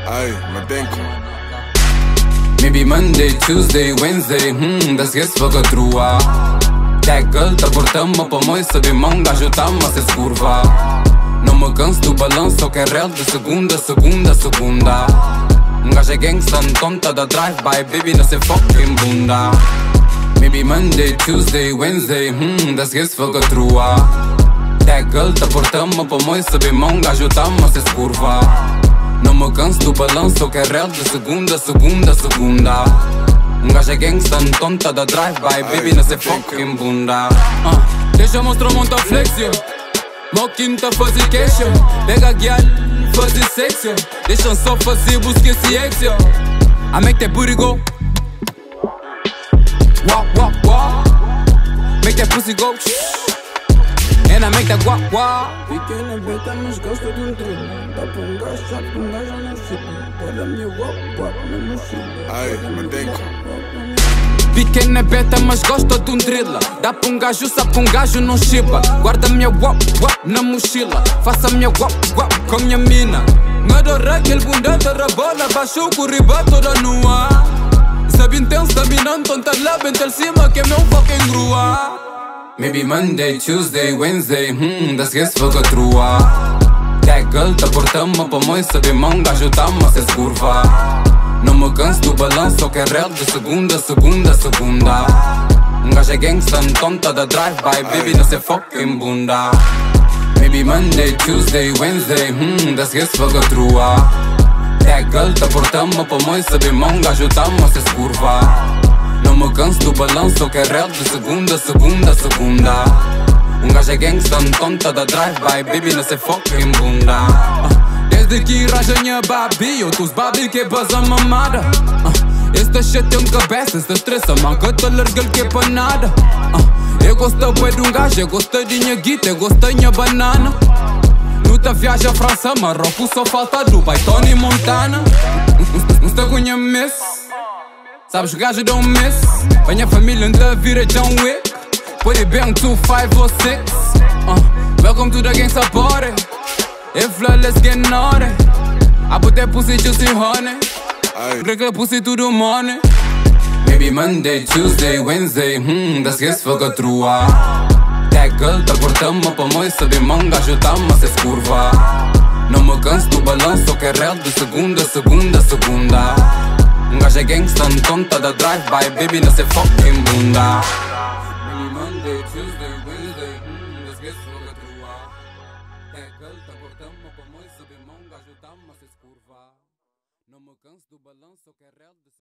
Ay, Madenko. Maybe Monday, Tuesday, Wednesday, das-ghezi făcă trua. Tackle, te portăm pe moi să bem manga, ajutăm a se scurva. Nu mă canso do balanço, que é real de segunda. Um gajo é gangsta, tonta da drive-by, baby, não se foca em bunda. Maybe Monday, Tuesday, Wednesday, das-ghezi făcă trua. Tackle, te portăm pe moi să bem manga, ajutăm a se scurva. Nu mă canso do balanço, que é real de segunda. Um gajo é gangsta, tonta da drive-by, baby, não se foca em bunda. Deixa mostrar monta flexio, mó quinta fazer queixo. Pega guial, fazer sexo, deixa só fazer busca esse exio. I make that booty go walk, walk, walk. Make that pussy go and I make that guap, guap. Pequena beta, mas gosta de trilho. Dá pra gajo, sabe que gajo não fica. Para mim guap, guap, na mochila. Ay, Madenko. Pequena beta, mas gosta de thriller. Dá pra gajo, sabe que gajo não chipa. Guarda minha guap, guap na mochila. Faça minha guap, guap com minha mina. Me dora aquele bunda, te rebola. Baixo com o riba toda nua. Sabe intenso, dominando, tonta lá, bem tel cima, que é meu fucking grua. Maybe Monday, Tuesday, Wednesday, das-ghezi făcă trua. Tackle, te portăm pe moi să bem manga, ajutăm a se scurva. Nu mă canso do balanço, que é real de segunda. Um gajo é gangsta, tonta da drive-by, baby, não se foca em bunda. Maybe Monday, Tuesday, Wednesday, das-ghezi făcă trua. Tackle, te portăm pe moi să bem manga, ajutăm a se scurva. Nu mă canso do balanço, que é real de segunda. Um gajo é gangsta, tonta da drive-by, baby, não se foca em bunda. Desde que rajanha babi, eu tu-s babi que baza mamada. Esta shit tem cabeça, esta estressa, manca te larga que é pra nada. Eu gosto bué de gajo, eu gosto de minha guita, eu gosto de minha banana. Nu te viaja França, Marrocos, só falta Dubai, Tony Montana. Não te conheces, sabes que gajo don't miss. A minha família ainda vira John Wick. Put it bang 2, 5 or 6. Welcome to the gangsta party. If let's get naughty. I put that pussy juicy honey. Cred că pussy to the money. Maybe Monday, Tuesday, Wednesday, das-ghezi făcă trua. Tackle, te portăm pe moi să bem manga, ajutăm a se scurva. Nu mă canso do balanço, que é real de segunda. Um gajo é gangsta, tonta da drive-by, baby, não se foca em bunda. Maybe Monday, Tuesday, Wednesday, das-ghezi făcă trua. Tackle, te portăm pe moi să bem manga, ajutăm a se scurva. Nu mă canso do balanço, que é real de